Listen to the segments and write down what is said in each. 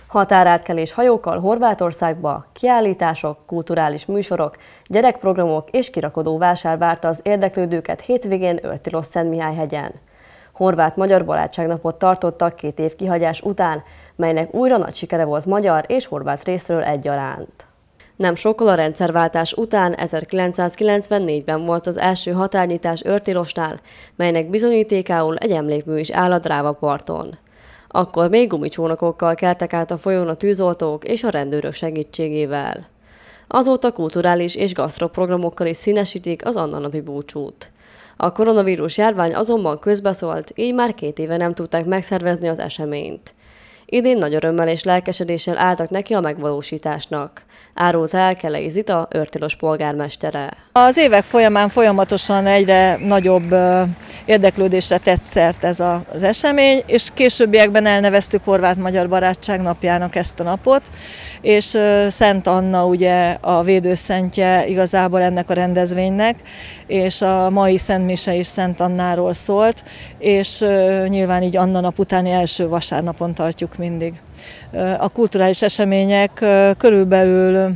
Határátkelés hajókkal Horvátországba, kiállítások, kulturális műsorok, gyerekprogramok és kirakodó vásár várta az érdeklődőket hétvégén Örtilos-Szentmihályhegyen. Horvát-magyar barátságnapot tartottak 2 év kihagyás után, melynek újra nagy sikere volt magyar és horvát részről egyaránt. Nem sokkal a rendszerváltás után 1994-ben volt az első határnyitás Örtilosnál, melynek bizonyítékául egy emlékmű is áll a Dráva parton. Akkor még gumicsónakokkal keltek át a folyón a tűzoltók és a rendőrök segítségével. Azóta kulturális és gasztroprogramokkal is színesítik az annanapi búcsút. A koronavírus járvány azonban közbeszólt, így már 2 éve nem tudták megszervezni az eseményt. Idén nagy örömmel és lelkesedéssel álltak neki a megvalósításnak, árulta el Kelei Zita, Örtilos polgármestere. Az évek folyamán folyamatosan egyre nagyobb érdeklődésre tett szert ez az esemény, és későbbiekben elneveztük Horvát-Magyar Barátság napjának ezt a napot, és Szent Anna ugye a védőszentje igazából ennek a rendezvénynek, és a mai szentmise is Szent Annáról szólt, és nyilván így Anna nap utáni első vasárnapon tartjuk mindig. A kulturális események körülbelül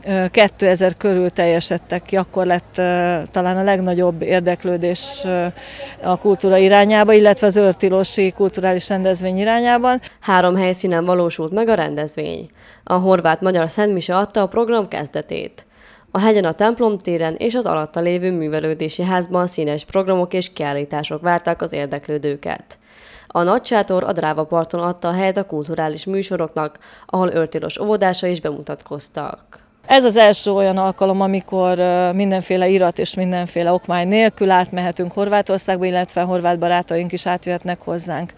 2000 körül teljesedtek ki, akkor lett talán a legnagyobb érdeklődés a kultúra irányába, illetve az örtilosi kulturális rendezvény irányában. 3 helyszínen valósult meg a rendezvény. A horvát-magyar szentmise adta a program kezdetét. A hegyen, a templom téren és az alatta lévő művelődési házban színes programok és kiállítások várták az érdeklődőket. A nagy sátor a Dráva parton adta a helyet a kulturális műsoroknak, ahol Örtilos óvodása is bemutatkoztak. Ez az első olyan alkalom, amikor mindenféle irat és mindenféle okmány nélkül átmehetünk Horvátországba, illetve horvát barátaink is átjöhetnek hozzánk.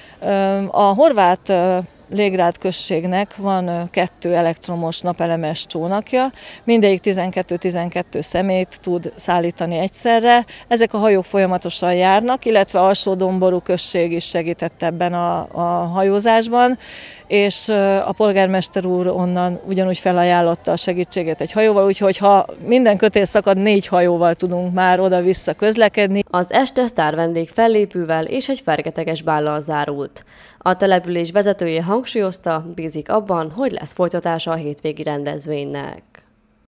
A horvát Légrád községnek van 2 elektromos napelemes csónakja, mindegyik 12-12 személyt tud szállítani egyszerre. Ezek a hajók folyamatosan járnak, illetve Alsó-Domború község is segített ebben a hajózásban, és a polgármester úr onnan ugyanúgy felajánlotta a segítségét egy hajóval, úgyhogy ha minden kötél szakad, 4 hajóval tudunk már oda-vissza közlekedni. Az este sztárvendég fellépővel és egy fergeteges bállal zárult. A település vezetője hangsúlyozta, bízik abban, hogy lesz folytatása a hétvégi rendezvénynek.